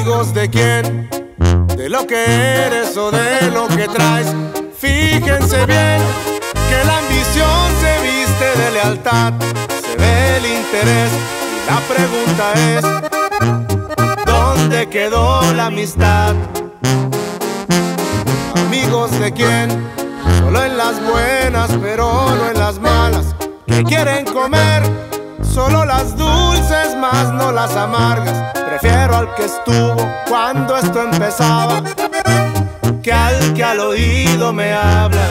Amigos de quién, de lo que eres o de lo que traes. Fíjense bien que la ambición se viste de lealtad, se ve el interés y la pregunta es: ¿dónde quedó la amistad? Amigos de quién, solo en las buenas pero no en las malas, que quieren comer solo las dulces más no las amargas. Prefiero al que estuvo cuando esto empezaba que al oído me habla.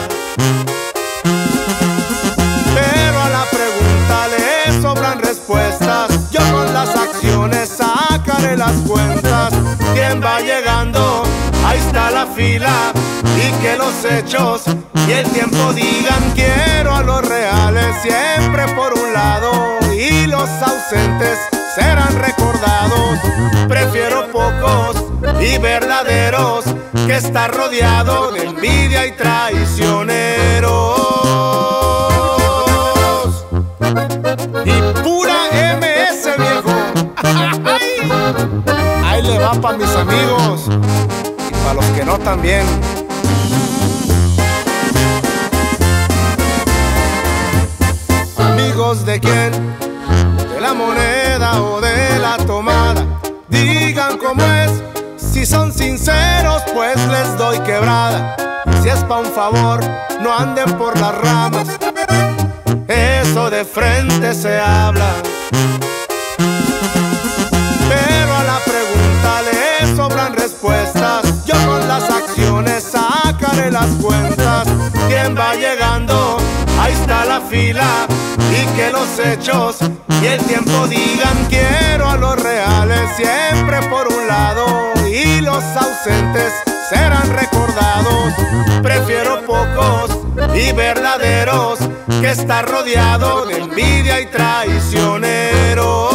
Pero a la pregunta le sobran respuestas. Yo con las acciones sacaré las cuentas. ¿Quién va llegando? Ahí está la fila. Y que los hechos y el tiempo digan: quiero a los reales siempre por un lado, y los ausentes serán recordados. Prefiero pocos y verdaderos que estar rodeado de envidia y traicioneros. Y pura MS, viejo. Ahí le va pa' mis amigos y pa' los que no también. Amigos de quién, de la moneda o de la tomada, digan cómo es. Si son sinceros pues les doy quebrada. Si es pa' un favor no anden por las ramas, eso de frente se habla. Pero a la pregunta le sobran respuestas. Yo con las acciones sacaré las cuentas. ¿Quién va llegando? Ahí está la fila. Y que los hechos y el tiempo digan: quiero a los reales siempre por un lado, y los ausentes serán recordados. Prefiero pocos y verdaderos que estar rodeado de envidia y traicioneros.